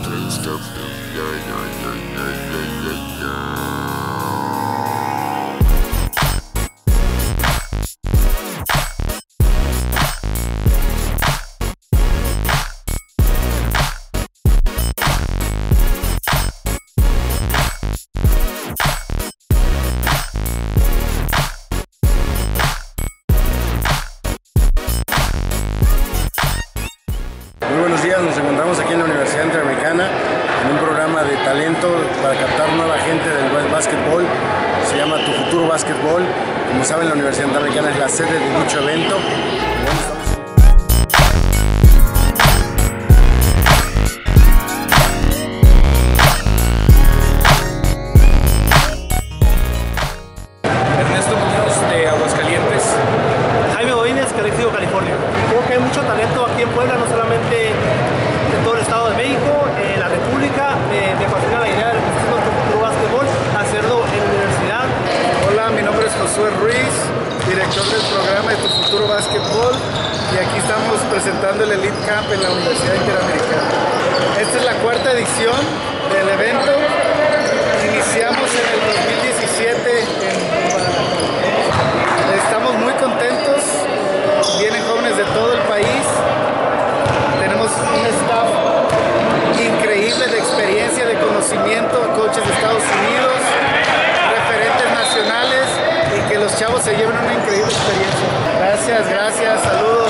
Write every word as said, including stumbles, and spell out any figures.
Muy buenos días, nos encontramos aquí en la Universidad Interamericana en un programa de talento para captar nueva gente del básquetbol. Se llama Tu Futuro Básquetbol. Como saben, la Universidad Interamericana es la sede de dicho evento. Ernesto Muñoz de Aguascalientes. Jaime Godínez, Calexico, California. Creo que hay mucho talento aquí en Puebla, no solamente en todo el estado de México, en la República. Eh, me fascina la idea de nuestro futuro básquetbol, hacerlo en la universidad. Hola, mi nombre es Josué Ruiz, director del programa de Tu Futuro Básquetbol, y aquí estamos presentando el Elite Camp en la Universidad Interamericana. Esta es la cuarta edición del evento. Iniciamos en el dos mil diecisiete en Guadalajara. Estamos muy contentos, vienen jóvenes de todo el país, tenemos un staff increíble de experiencia, de conocimiento, coaches de Estados Unidos, referentes nacionales, y que los chavos se lleven una increíble experiencia. Gracias, gracias, saludos.